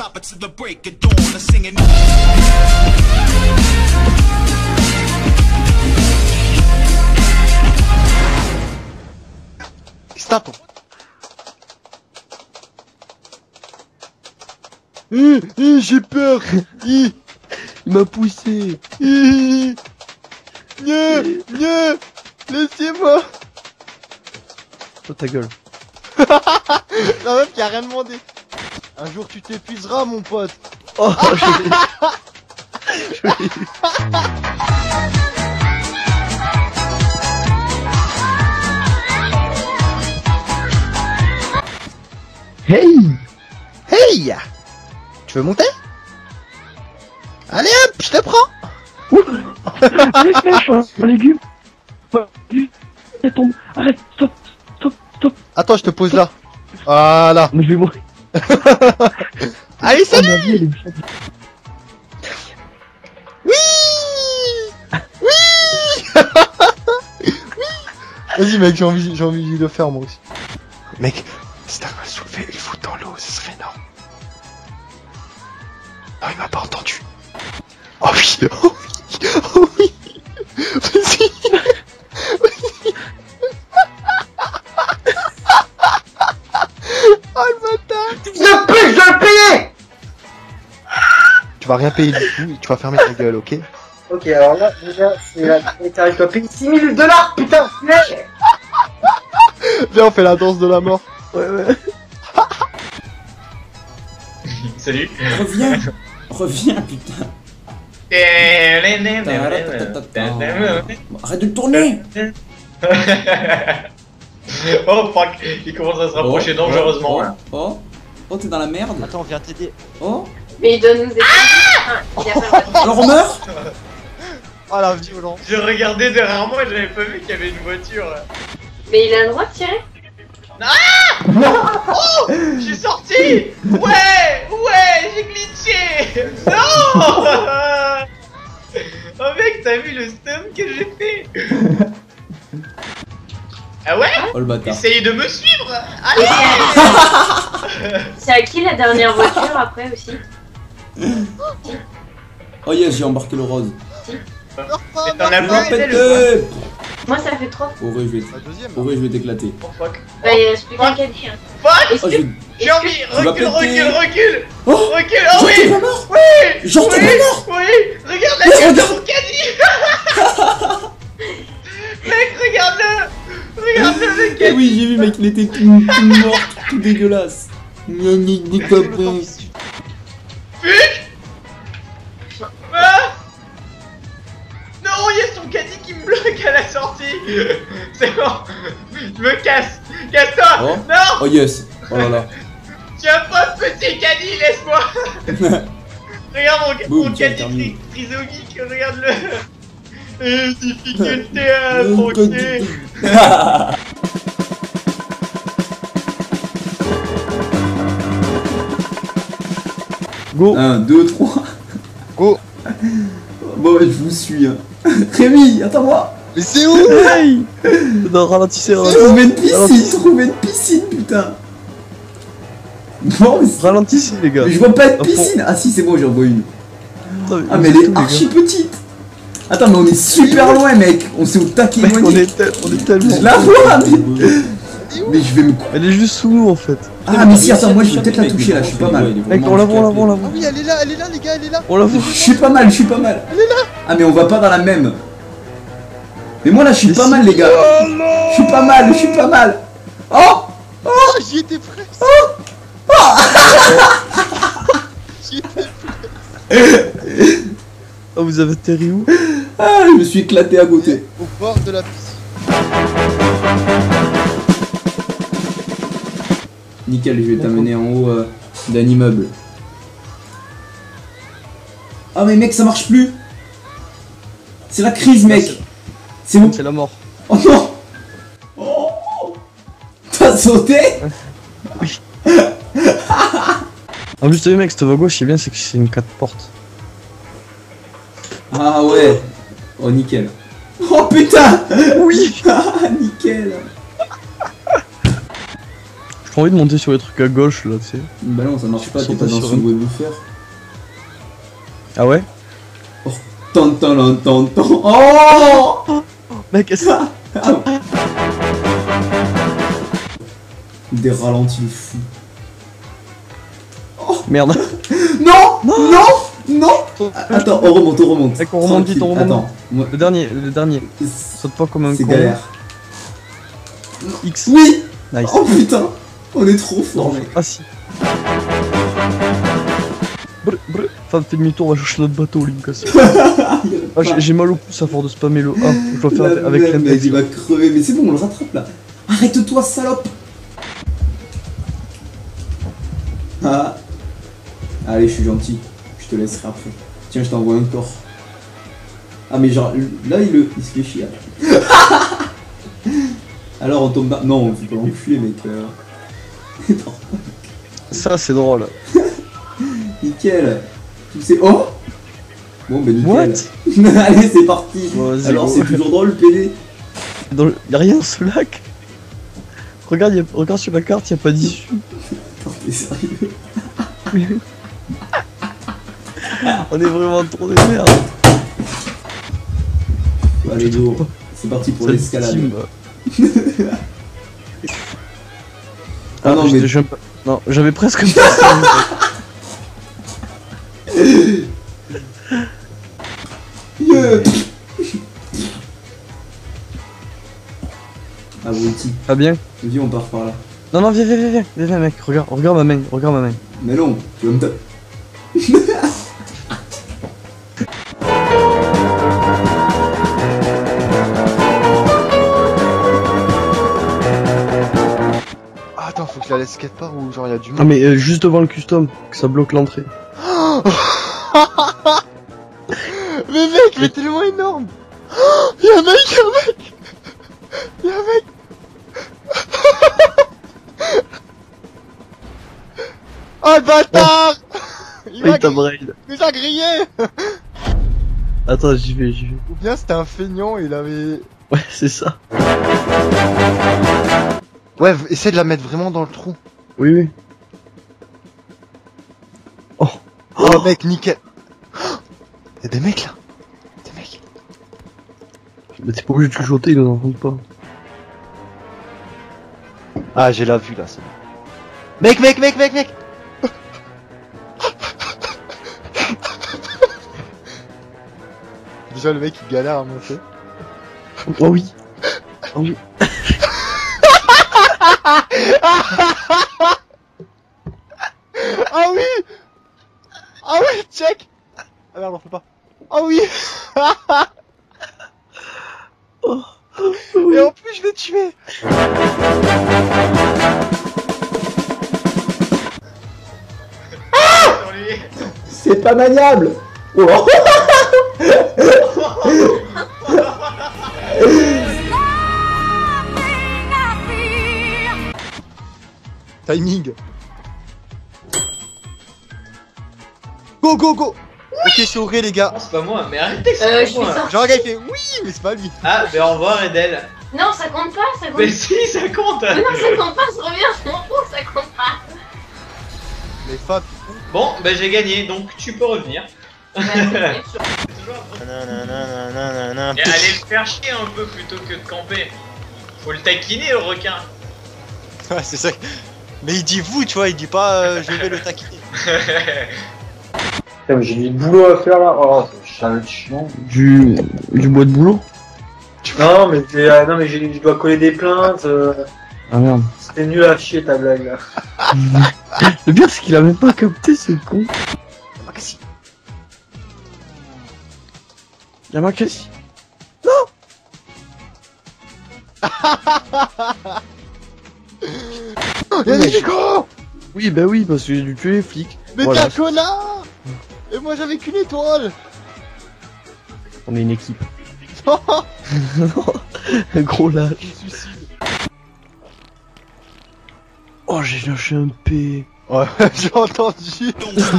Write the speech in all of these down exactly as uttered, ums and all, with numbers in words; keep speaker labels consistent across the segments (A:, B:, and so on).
A: stop it to the break of dawn. I'm singing.
B: Stop. Euh, euh, j'ai peur. Il m'a poussé. Euh, Nya, nya, laissez-moi. Oh ta gueule. La meuf qui a rien demandé. Un jour tu t'épuiseras mon pote. Oh je l'ai. Je l'ai. Hey! Hey! Tu veux monter? Allez hop, je te prends!
C: Allez, flèche, un légume! Elle tombe! Arrête! Stop! Stop! Stop!
B: Attends, je te pose là. Voilà.
C: Mais je vais mourir!
B: Allez, salut!
C: Oh, ma vie, elle est bien.
B: Oui! Oui! Oui! Vas-y mec, j'ai envie, j'ai envie de le faire moi aussi. Mec, si t'arrives à le soulever et le foutre dans l'eau, ce serait énorme. Non, il m'a pas entendu. Oh oui! Oh oui! Oh oui! Vas-y! Vas-y! Oh le bâtard!
D: Je le paye, je le payer!
B: Tu vas rien payer du tout et tu vas fermer ta gueule, ok?
D: Ok, alors là, déjà, c'est la tarif, je dois payer six mille dollars, putain!
B: Viens, on fait la danse de la mort.
C: Ouais, ouais.
E: Salut.
F: Reviens. Reviens, putain. Arrête de le tourner.
E: Oh fuck, il commence à se rapprocher
F: Oh,
E: dangereusement.
F: Oh,
E: là.
F: oh, oh, t'es dans la merde.
B: Attends, on vient t'aider.
F: Oh,
G: Mais il doit nous aider. Enfin, il a pas le droit de-
F: alors on meurt.
B: Oh la violence.
E: Je regardais derrière moi et j'avais pas vu qu'il y avait une voiture.
G: Mais il a le droit de tirer.
E: Oh, j'ai sorti. Ouais, ouais, j'ai glitché. Non. Oh mec, t'as vu le stun que j'ai fait? Ah ouais?
F: Oh le bâtard.
E: Essayez de me suivre.
G: Et
E: Allez.
G: c'est à- c'est à qui la dernière voiture après aussi?
F: Oh yes, j'ai embarqué le rose.
E: Mais t'en as
F: Je
E: pas
F: vais
E: aidé le
F: péter.
G: Moi ça fait trop.
F: Auré, je vais,
B: La deuxième.
F: Auré, je vais t'éclater.
E: Oh fuck.
G: Bah il reste plus qu'un caddie. Hein.
E: Fuck.
G: Est-ce
F: Oh,
G: que...
F: je vais...
E: J'ai envie.
F: Tu vas
E: Recule,
F: péter.
E: recule, recule.
F: Oh,
E: Recule. Oh
F: genre t'es
E: oui.
F: pas mort.
E: Oui.
F: Genre t'es
E: Oui.
F: pas mort.
E: Oui. Regarde la
F: Mais
E: gueule de
F: regarde.
E: mon caddie. Mec, regarde-le. Regarde-le le
F: Eh
E: caddie.
F: oui, j'ai vu mec, il était tout, tout mort, tout dégueulasse. Gna gna gna copain.
E: Fuck. Ah. Non, il y a son caddie qui me bloque à la sortie. C'est bon. Je me casse. Casse-toi.
F: Oh.
E: Non.
F: Oh yes. Oh là là.
E: Tiens pas, petit caddie, laisse-moi. Regarde mon,
F: Boum,
E: mon
F: tiens,
E: caddie
F: terminé.
E: tri trisomique, regarde-le. Euh, difficulté à tronquer.
B: Go.
F: un, deux, trois.
B: Go.
F: Bon, je vous suis. Hein. Rémi, attends-moi.
B: Mais c'est où?
C: Hey! Non, ralentissez,
F: Trouver une
C: Alors-
F: piscine, trouver une piscine, putain. Non, mais, c'est-
C: ralentissez les gars.
F: mais je vois pas de
C: Ah,
F: piscine. Ah si, c'est bon, j'en vois une.
C: Putain,
F: Ah mais elle
C: c'est
F: est
C: tout, les
F: archi petite. Attends, mais on est super loin, mec. On s'est au taquet
C: gars. Mec, on
F: éloigné.
C: est, tel- on est tellement.
F: Je la vois, mais... mais je vais me...
C: Elle est juste sous nous en fait.
F: Ah mais si, attends, moi je vais peut-être la toucher là, je suis pas mal.
C: Mec, on la voit, on la voit, on la
B: Ah
C: voit.
B: oui, elle est là, elle est là les gars, elle est là.
C: On la voit.
F: Je suis pas mal, je suis pas mal. Elle est là. Ah mais on va pas dans la même. Mais moi là je suis
C: Mais
F: pas
C: si.
F: mal les gars.
C: Oh non!
F: Je suis pas mal, je suis pas mal. Oh.
B: Oh, j'y étais presque. J'y étais
C: Oh, vous avez atterri où?
F: Ah, je me suis éclaté à côté.
B: au bord de la piscine.
F: Nickel, je vais t'amener en haut euh, d'un immeuble. Ah mais mec, ça marche plus. C'est la crise, mec. C'est où?
C: C'est la mort.
F: Oh non. Oh. T'as sauté?
C: En plus, t'as vu, mec, cette voie gauche, c'est bien, c'est que c'est une quatre portes.
F: Ah ouais. Oh nickel. Oh putain.
C: Oui!
F: Ah nickel.
C: Je J'ai envie de monter sur les trucs à gauche là, tu sais.
F: Bah non, ça marche pas, t'es pas dans
C: Sur
F: ce
C: un-
F: webwoofer.
C: Ah ouais?
F: Tan tan tan tan tan. Oh
C: Mec, qu'est-ce que
F: Ah. Des ralentis de fou.
C: Merde.
F: Non Non Non, non. Attends, on remonte, on remonte.
C: Mec, on remonte vite, on
F: Tranquille.
C: remonte.
F: Attends, moi,
C: Le dernier, le dernier.
F: c'est
C: Saute pas comme un con.
F: galère.
C: X.
F: Oui.
C: Nice.
F: Oh putain, on est trop fort, mec.
C: Ah si. Brr, brr. Enfin, fais demi-tour, on va chercher notre bateau, lui, me casse. Ah, j'ai- j'ai mal au pouce à force de spammer le A. Je dois faire
F: La
C: avec
F: merde, mec,
C: l'index.
F: il va crever, mais c'est bon, on le rattrape là. Arrête-toi, salope. Ah. Allez, je suis gentil. Je te laisserai après. Tiens, je t'envoie un corps. Ah, mais genre, là, il, le... il se fait chier. Alors, on tombe bas. Non, on fait pas l'enculer, mec. Euh... non.
C: Ça, c'est drôle.
F: Nickel. Tu sais. Oh. Bon, bah nickel.
C: What?
F: Allez, c'est parti.
C: Bon, vas-y,
F: Alors,
C: go.
F: c'est toujours drôle, P D.
C: Dans le... Y'a rien dans ce lac. Regarde, y a... Regarde sur la carte, y'a pas d'issue.
F: Attends, t'es sérieux?
C: On est vraiment trop des merdes.
F: Allez, go. C'est parti pour
C: Ça
F: l'escalade.
C: team.
F: Ah non,
C: j'étais-
F: mais.
C: je viens pas- Non, j'avais presque passé.
F: Yeah. Ah, Wouti.
C: Pas bien.
F: Vas-y, on part par là.
C: Non, non, viens, viens, viens, viens, viens, viens, mec. Regarde, regarde ma main, regarde ma main.
F: Mais non, tu vas me taper.
B: Ah, attends, faut que je la laisse quelque part ou genre y'a du
C: Ah,
B: monde.
C: mais euh, juste devant le custom, que ça bloque l'entrée.
B: Mais mec, il est tellement énorme. Y'a un mec, y'a un mec. Y'a un mec. Oh le bâtard. Il m'a
C: Oui, t'as
B: gri-
C: braid.
B: il nous a grillé.
C: Attends, j'y vais, j'y vais.
B: Ou bien c'était un feignant, il avait...
C: Ouais, c'est ça.
B: Ouais, v- essaie de la mettre vraiment dans le trou.
C: Oui, oui.
B: Oh mec, nickel. Y'a des mecs là. Des mecs.
C: Mais t'es pas obligé de chuchoter, ils nous entendent pas.
B: Ah, j'ai la vue là, c'est bon. Mec, mec, mec, mec, mec. Déjà le mec il galère à monter.
C: Oh oui. Oh oui.
B: Ah oui. Ah oui, check. Ah merde, on fait pas. Ah oui. Et en plus je l'ai tué.
E: Sur lui.
F: C'est pas maniable. Oh.
B: Timing. Go, go, go. Ok, c'est horrible les gars.
E: Non, c'est pas moi, mais arrêtez, c'est
G: Euh,
E: pas
G: je suis
E: moi.
G: sorti.
B: Genre, le gars il fait oui, mais c'est pas lui.
E: Ah, mais au revoir, Edel.
G: Non, ça compte pas, ça compte
E: Mais si, ça compte.
G: pas. Non, ça compte pas, je reviens, je m'en fous, ça compte pas.
B: Mais Fab.
E: Bon, bah j'ai gagné, donc tu peux revenir.
G: Bah, c'est vrai.
E: Et allez le faire chier un peu plutôt que de camper. Faut le taquiner, le requin.
H: Ouais, c'est ça. Mais il dit vous, tu vois, il dit pas euh, je vais le taquiner.
D: Putain, mais j'ai du boulot à faire là. Oh, ça va être chiant.
C: Du... Du bois de boulot.
D: Non, mais, j'ai- euh, non, mais j'ai- je dois coller des plaintes. euh,
C: Ah merde.
D: C'était nul à chier ta blague là.
C: Le pire, c'est qu'il a même pas capté, ce con. Y'a ma caisse.
B: Y'a des Nico.
C: Oui, bah oui, parce que j'ai dû tuer les flics.
B: Mais
C: Voilà.
B: t'es un connard. Et moi j'avais qu'une étoile.
C: On est une équipe. Gros lâche. Oh, j'ai lâché un P.
B: Ouais, j'ai entendu.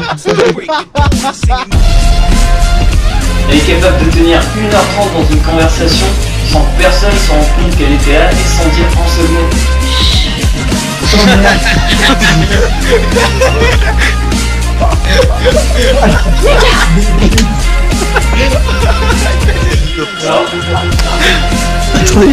I: Elle est capable de tenir une heure trente dans une conversation sans que personne se rende compte qu'elle était là et sans dire en second.
C: Oh merde.